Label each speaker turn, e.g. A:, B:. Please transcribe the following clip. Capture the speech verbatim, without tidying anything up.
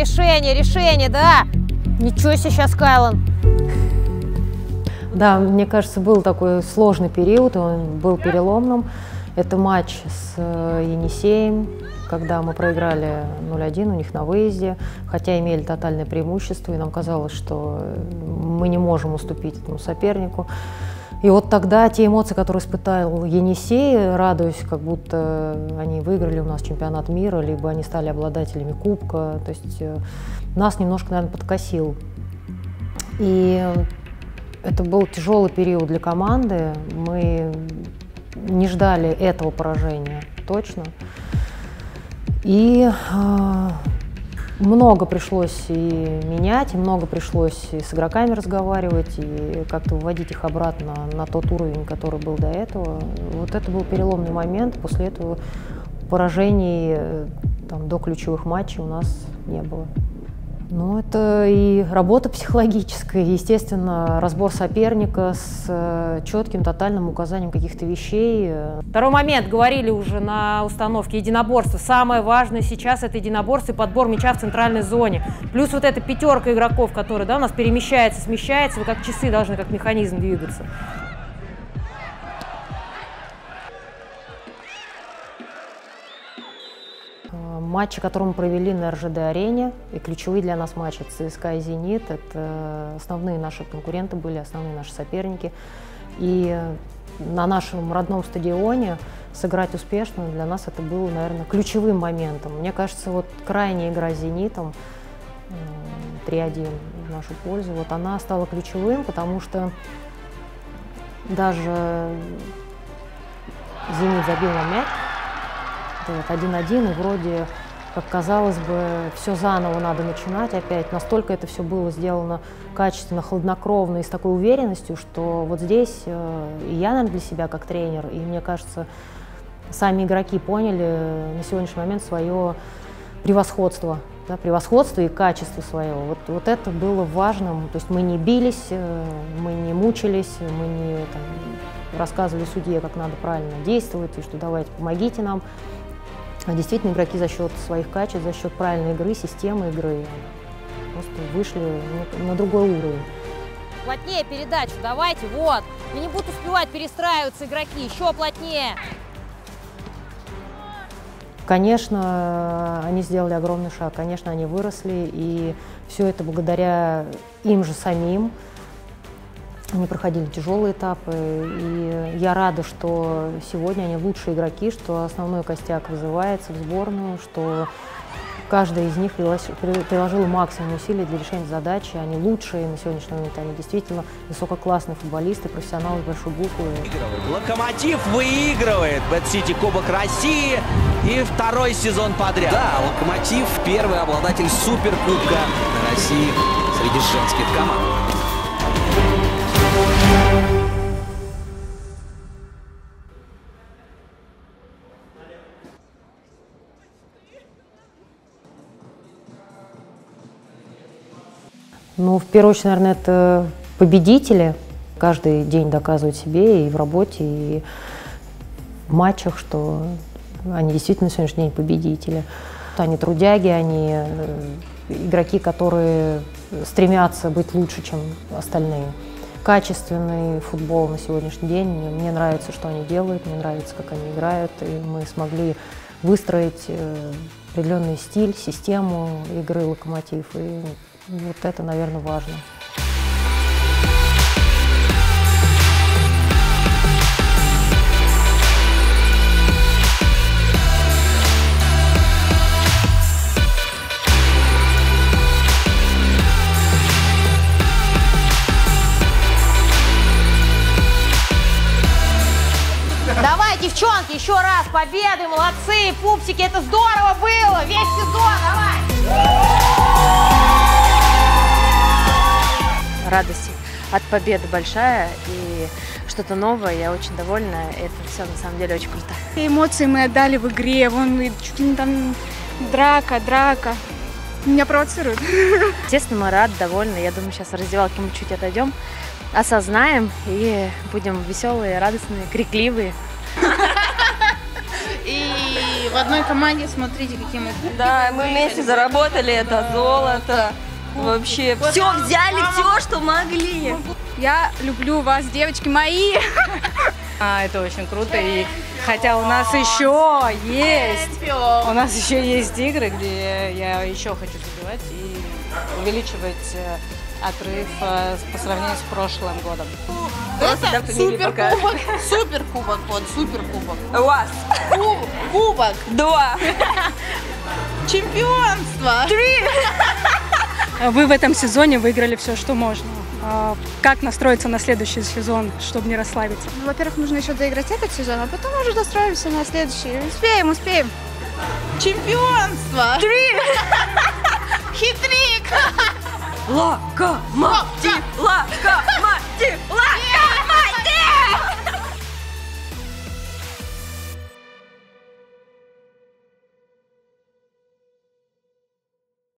A: решение, решение, да. Ничего себе сейчас, Кайлан.
B: Да, мне кажется, был такой сложный период, он был переломным. Это матч с Енисеем, когда мы проиграли ноль один у них на выезде, хотя имели тотальное преимущество, и нам казалось, что мы не можем уступить этому сопернику. И вот тогда те эмоции, которые испытал Енисей, радуясь, как будто они выиграли у нас чемпионат мира, либо они стали обладателями кубка, то есть нас немножко, наверное, подкосил. И это был тяжелый период для команды, мы не ждали этого поражения, точно. И э, много пришлось и менять, и много пришлось и с игроками разговаривать, и как-то выводить их обратно на тот уровень, который был до этого. Вот это был переломный момент, после этого поражений там, до ключевых матчей у нас не было. Ну, это и работа психологическая, естественно, разбор соперника с четким, тотальным указанием каких-то вещей.
A: Второй момент, говорили уже на установке, единоборство. Самое важное сейчас это единоборство и подбор мяча в центральной зоне. Плюс вот эта пятерка игроков, которая да, у нас перемещается, смещается, вы как часы должны, как механизм двигаться.
B: Матчи, которые мы провели на эр жэ дэ-арене, и ключевые для нас матчи ЦСКА и «Зенит», это основные наши конкуренты были, основные наши соперники. И на нашем родном стадионе сыграть успешно для нас это было, наверное, ключевым моментом. Мне кажется, вот крайняя игра с «Зенитом», три один в нашу пользу, вот она стала ключевым, потому что даже «Зенит» забил нам мяч, один один, и вроде, как казалось бы, все заново надо начинать опять. Настолько это все было сделано качественно, хладнокровно и с такой уверенностью, что вот здесь и я, наверное, для себя как тренер, и мне кажется, сами игроки поняли на сегодняшний момент свое превосходство, да, превосходство и качество свое. Вот, вот это было важным. То есть мы не бились, мы не мучились, мы не там, рассказывали судье, как надо правильно действовать, и что давайте, помогите нам. А действительно, игроки за счет своих качеств, за счет правильной игры, системы игры просто вышли на другой уровень.
A: Плотнее передачу давайте, вот. И не будут успевать перестраиваться игроки, еще плотнее.
B: Конечно, они сделали огромный шаг, конечно, они выросли, и все это благодаря им же самим. Они проходили тяжелые этапы, и я рада, что сегодня они лучшие игроки, что основной костяк вызывается в сборную, что каждый из них приложил максимум усилий для решения задачи. Они лучшие на сегодняшний момент, они действительно высококлассные футболисты, профессионалы с большой буквы.
C: Локомотив выигрывает Бэт-Сити Кубок России и второй сезон подряд.
D: Да, Локомотив первый обладатель Суперкубка России среди женских команд.
B: Ну, в первую очередь, наверное, это победители. Каждый день доказывают себе и в работе, и в матчах, что они действительно на сегодняшний день победители. Они трудяги, они игроки, которые стремятся быть лучше, чем остальные. Качественный футбол на сегодняшний день. Мне нравится, что они делают, мне нравится, как они играют, и мы смогли выстроить определенный стиль, систему игры «Локомотив», и вот это, наверное, важно.
A: Давай, девчонки, еще раз победы, молодцы, пупсики, это здорово было, весь сезон, давай!
E: Радость от победы большая и что-то новое, я очень довольна, это все на самом деле очень круто.
F: Эмоции мы отдали в игре, вон чуть ли не там драка, драка, меня провоцируют.
E: Естественно, мы рады, довольны, я думаю, сейчас в раздевалке мы чуть отойдем, осознаем и будем веселые, радостные, крикливые.
G: И одной команде, смотрите, какие мы кубки.
H: Да, мы вместе заработали это золото. Вообще, все взяли, все, что могли.
F: Я люблю вас, девочки мои.
I: А, это очень круто. И хотя у нас еще есть, у нас еще есть игры, где я еще хочу забивать и увеличивать отрыв по сравнению с прошлым годом.
G: Это суперкубок, суперкубок, вот, суперкубок.
H: У вас?
G: Куб, кубок.
H: Два.
G: Чемпионство.
F: Три. Вы в этом сезоне выиграли все, что можно. Как настроиться на следующий сезон, чтобы не расслабиться?
J: Ну, во-первых, нужно еще доиграть этот сезон, а потом уже настроимся на следующий. Успеем, успеем.
G: Чемпионство.
J: Три.
G: Хитрик.
H: Локомотив, локомотив, локомотив.